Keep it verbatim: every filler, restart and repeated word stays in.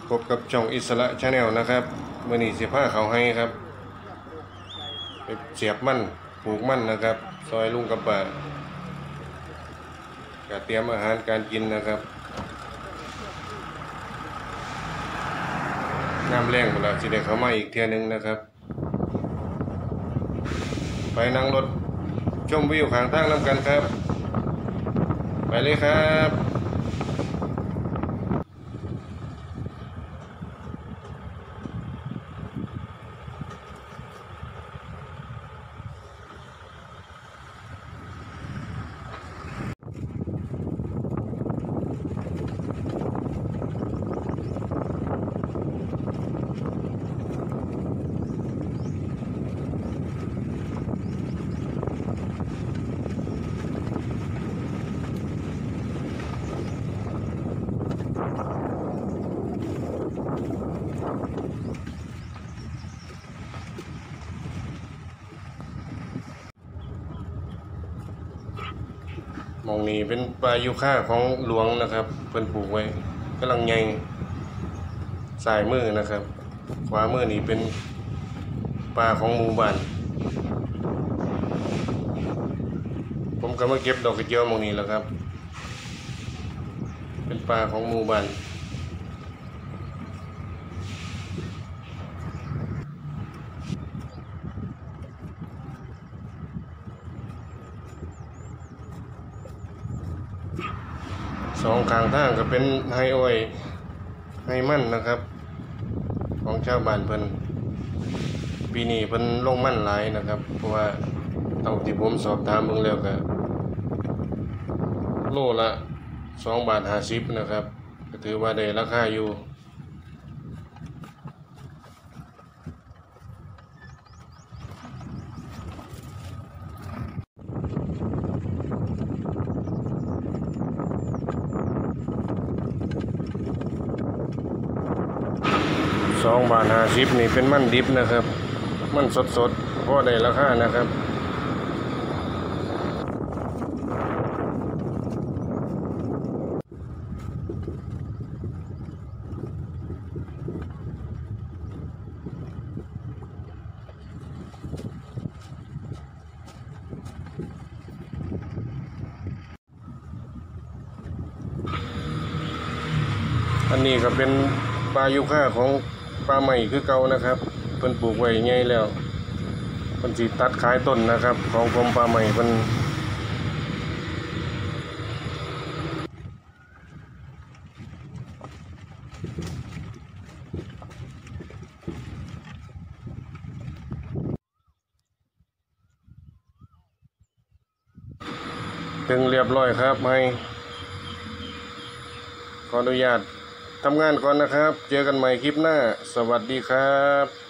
พบกับช่องอิสระชาแนลนะครับมื่อนี้สิผ้าเขาให้ครับไปเสียบมันปลูกมันนะครับซอยลุงกับป้าก็เตรียมอาหารการกินนะครับน้ำแรงหมดแล้วสิได้เข้ามาอีกเทียนึงนะครับไปนั่งรถชมวิวข้างทางน้ำกันครับไปเลยครับมองนี้เป็นปลายูคาของหลวงนะครับเพิ่นปลูกไว้กำลังใหญ่สายมือนะครับขวามือนี่เป็นปลาของหมู่บ้านผมก็มาเก็บดอกกระเจียวมองนี้แล้วครับเป็นปลาของหมู่บ้านสองข้างทางก็เป็นไฮอ้อยไฮมันนะครับของชาวบ้านเพิ่นปีนี้เพิ่นลงมันหลายนะครับเพราะว่าเท่าที่ผมสอบถามเบิ่งแล้วก็โลละสองบาทห้าสิบนะครับก็ถือว่าได้ราคาอยู่สองบาทห้าสิบนี่เป็นมันดิบนะครับมันสดๆพอได้ราคานะครับอันนี้ก็เป็นปลายูคาของปลาใหม่คือเก่านะครับเพิ่นปลูกไว้ใหญ่แล้วเพิ่นสิตัดขายต้นนะครับของกรมป่าไม้เพิ่นถึงเรียบร้อยครับให้ขออนุญาตทำงานก่อนนะครับเจอกันใหม่คลิปหน้าสวัสดีครับ